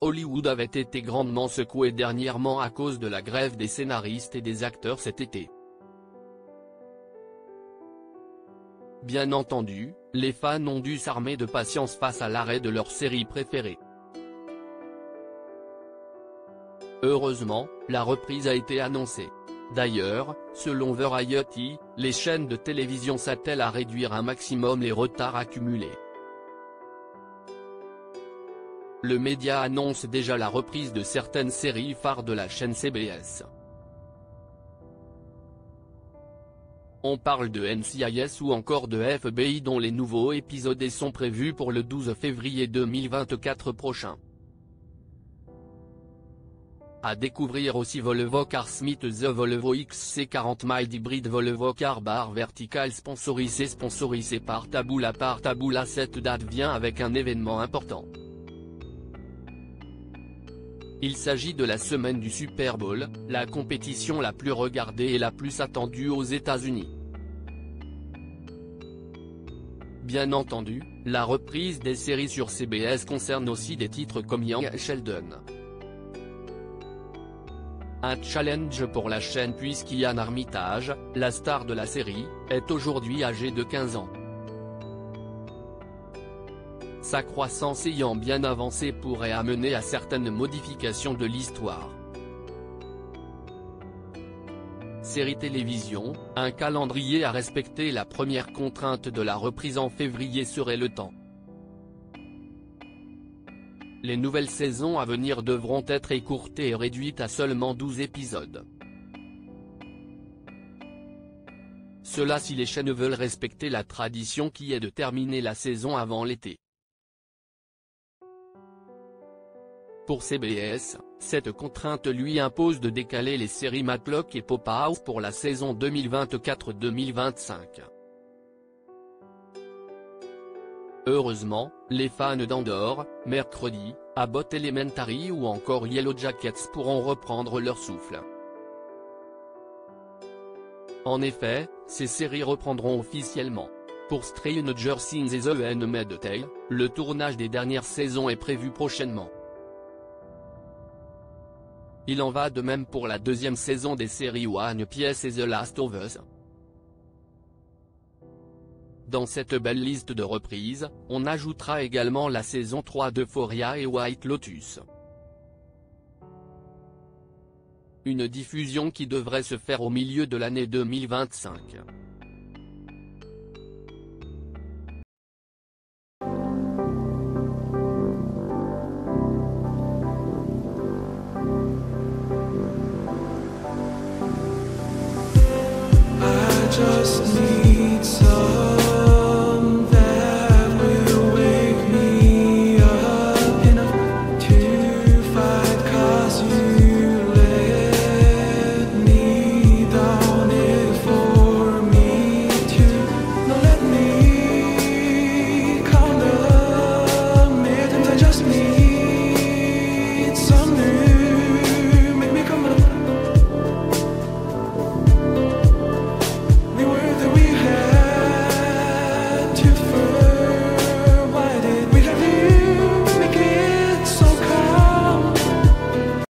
Hollywood avait été grandement secoué dernièrement à cause de la grève des scénaristes et des acteurs cet été. Bien entendu, les fans ont dû s'armer de patience face à l'arrêt de leur série préférée. Heureusement, la reprise a été annoncée. D'ailleurs, selon Variety, les chaînes de télévision s'attellent à réduire un maximum les retards accumulés. Le média annonce déjà la reprise de certaines séries phares de la chaîne CBS. On parle de NCIS ou encore de FBI dont les nouveaux épisodes sont prévus pour le 12 février 2024 prochain. À découvrir aussi Volvo Car Smith The Volvo XC40 Mild Hybrid Volvo Car Bar Vertical sponsorisé par Taboola. Cette date vient avec un événement important. Il s'agit de la semaine du Super Bowl, la compétition la plus regardée et la plus attendue aux États-Unis. Bien entendu, la reprise des séries sur CBS concerne aussi des titres comme Young Sheldon. Un challenge pour la chaîne puisqu'Ian Armitage, la star de la série, est aujourd'hui âgé de 15 ans. Sa croissance ayant bien avancé pourrait amener à certaines modifications de l'histoire. Série télévision, un calendrier à respecter. La première contrainte de la reprise en février serait le temps. Les nouvelles saisons à venir devront être écourtées et réduites à seulement 12 épisodes. Cela si les chaînes veulent respecter la tradition qui est de terminer la saison avant l'été. Pour CBS, cette contrainte lui impose de décaler les séries Matlock et Pop-House pour la saison 2024-2025. Heureusement, les fans d'Andor, Mercredi, Abbott Elementary ou encore Yellow Jackets pourront reprendre leur souffle. En effet, ces séries reprendront officiellement. Pour Stranger Things et The Handmaid's Tale, le tournage des dernières saisons est prévu prochainement. Il en va de même pour la deuxième saison des séries One Piece et The Last of Us. Dans cette belle liste de reprises, on ajoutera également la saison 3 d'Euphoria et White Lotus. Une diffusion qui devrait se faire au milieu de l'année 2025.